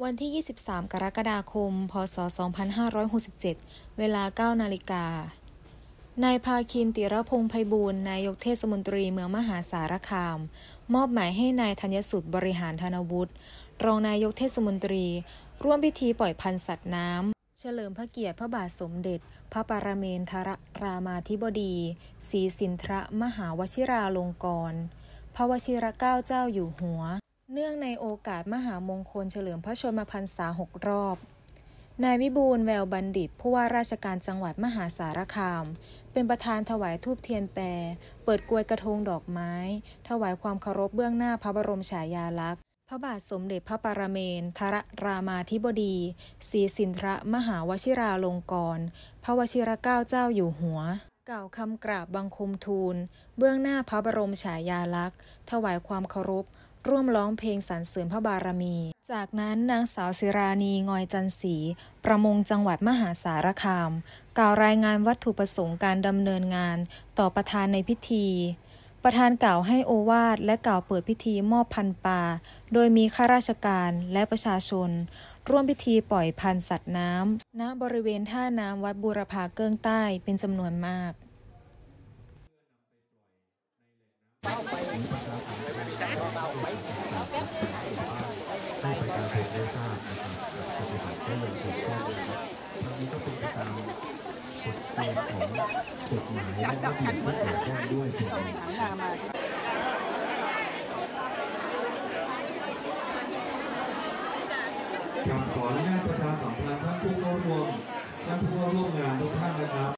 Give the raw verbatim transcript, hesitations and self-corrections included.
วันที่ ยี่สิบสาม กรกฎาคม พ.ศ. สองพันห้าร้อยหกสิบเจ็ด เวลา เก้า นาฬิกา นายภาคิน ติรพงษ์ไพบูลย์ นายกเทศมนตรีเมืองมหาสารคาม มอบหมายให้นายธัญสุทธิ์ บริหารธนวุฒิ รองนายกเทศมนตรี ร่วมพิธีปล่อยพันธุ์สัตว์น้ำ เฉลิมพระเกียรติพระบาทสมเด็จ พระปรเมนทรรามาธิบดี ศรีสินธรมหาวชิราลงกรณ์ พระวชิรเกล้าเจ้าอยู่หัว เนื่องในโอกาสมหามงคลเฉลิมพระชนมพรรษาหกรอบ นายวิบูลย์ แววบัณฑิต ผู้ว่าราชการจังหวัดมหาสารคาม เป็นประธานถวายธูปเทียนแปร เปิดกรวยกระทงดอกไม้ ถวายความเคารพเบื้องหน้าพระบรมฉายาลักษณ์ พระบาทสมเด็จพระปรเมนทรรามาธิบดี ศรีสินธรมหาวชิราลงกรณ์ พระวชิรเกล้าเจ้าอยู่หัว กล่าวคำกราบบังคมทูล เบื้องหน้าพระบรมฉายาลักษณ์ ถวายความเคารพ ร่วมร้องเพลงสรรเสริญพระบารมี จากนั้นนางสาวศิรานี งอยจันศรี ประมงจังหวัดมหาสารคาม กล่าวรายงานวัตถุประสงค์การดำเนินงานต่อประธานในพิธี ประธานกล่าวให้โอวาทและกล่าวเปิดพิธีมอบพันธุ์ปลา โดยมีข้าราชการและประชาชน ร่วมพิธีปล่อยพันธุ์สัตว์น้ำ ณ บริเวณท่าน้ำวัดบูรพาเกิ้งใต้เป็นจำนวนมากให้ประชาชนได้ทราบนะครับปฏิบัติได้อย่างถูกต้องทั้งนี้ก็เป็นไปตามกฎเกณฑ์ของกฎหมายและระเบียบที่เกี่ยวข้องด้วยครับขออนุญาตประชาสัมพันธ์ท่านผู้เข้าร่วมท่านผู้เข้าร่วมงานทุกท่านนะครับ